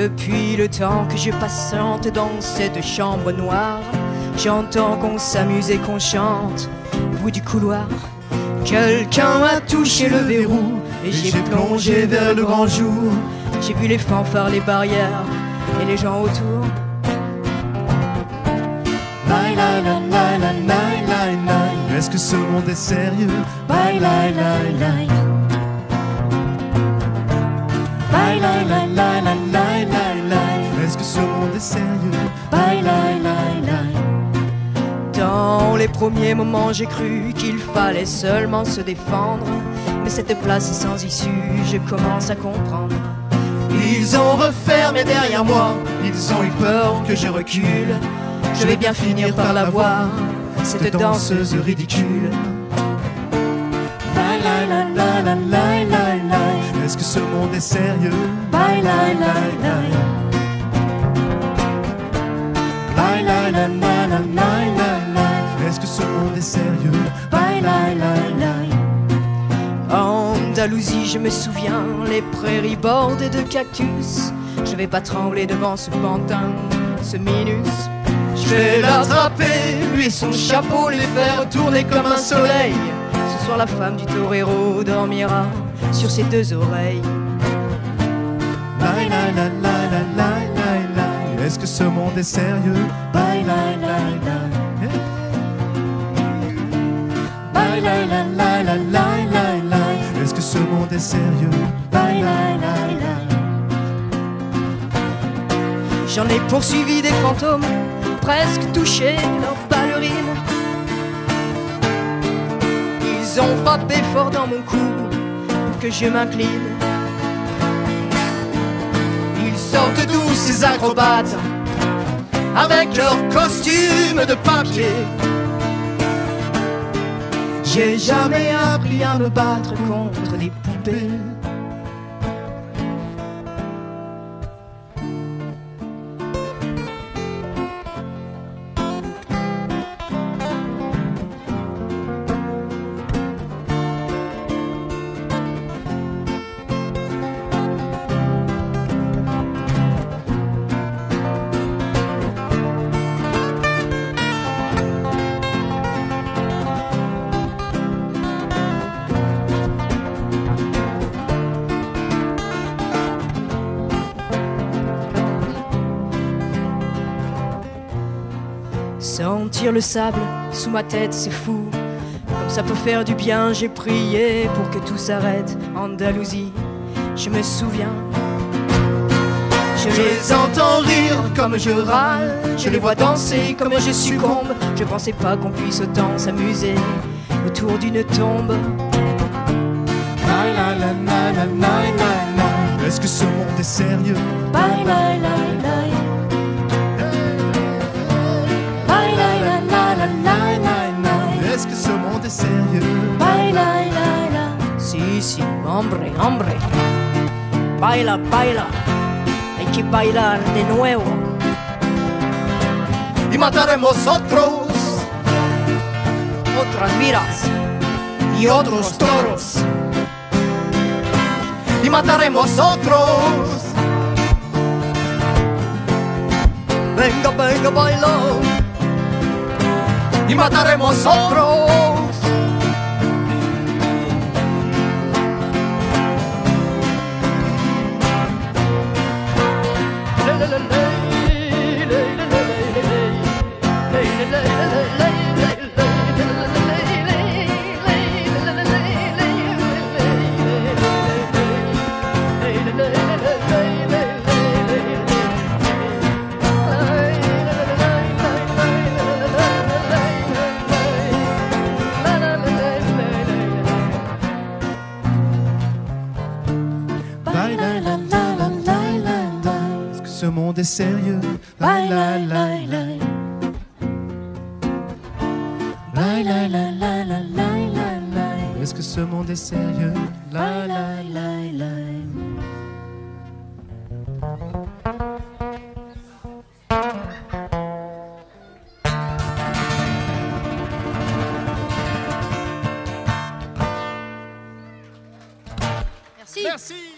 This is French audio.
Depuis le temps que je patiente dans cette chambre noire, j'entends qu'on s'amuse et qu'on chante au bout du couloir. Quelqu'un a touché le verrou et j'ai plongé vers le grand jour. J'ai vu les fanfares, les barrières et les gens autour. Lai lai lai lai lai lai lai lai. Est-ce que ce monde est sérieux? Lai lai lai lai. Lai lai lai lai lai lai lai lai. Est-ce que ce monde est sérieux? Lai lai lai lai. Dans les premiers moments j'ai cru qu'il fallait seulement se défendre, mais cette place est sans issue, je commence à comprendre. Ils ont refermé derrière moi, ils ont eu peur que je recule. Je vais bien finir par la voir, cette danseuse ridicule. Lai lai lai lai lai lai lai lai. Est-ce que ce monde est sérieux? Lai lai lai lai. Lai lai lai lai lai lai lai. Est-ce que ce monde est sérieux? Lai lai lai lai. Andalousie, je me souviens, les prairies bordées de cactus. Je vais pas trembler devant ce pantin, ce minus. Je vais l'attraper, lui et son chapeau, les faire tourner comme un soleil. Ce soir la femme du torero dormira sur ses deux oreilles. Lai lai lai lai lai lai lai lai. Est-ce que ce monde est sérieux? Lai lai lai lai. Lai lai lai lai lai lai lai lai. Est-ce que ce monde est sérieux? Lai lai lai lai. J'en ai poursuivi des fantômes, presque touché leurs ballerines. Ils ont frappé fort dans mon cou pour que je m'incline. Ils sortent d'où ces acrobates avec leurs costumes de papier? J'ai jamais appris à me battre contre des poupées. Sentir le sable sous ma tête, c'est fou. Comme ça peut faire du bien, j'ai prié pour que tout s'arrête. Andalousie, je me souviens. Je les entends rire comme je râle, je les vois danser comme je succombe. Je pensais pas qu'on puisse autant s'amuser autour d'une tombe. Lai lai lai lai lai lai lai. Est-ce que ce monde est sérieux? Lai lai lai lai. Est-ce que ce monde est sérieux? Lai lai lai lai. Si, si, hombre, hombre. Baila, baila. Hay que bailar de nuevo. Y mataremos otros, Otras vidas y otros toros. Y mataremos otros. Venga, venga, baila. Y mataremos otros. Est-ce que ce monde est sérieux? Lai lai lai lai. Lai lai lai lai lai lai lai. Est-ce que ce monde est sérieux? Lai lai lai lai. Merci. Merci.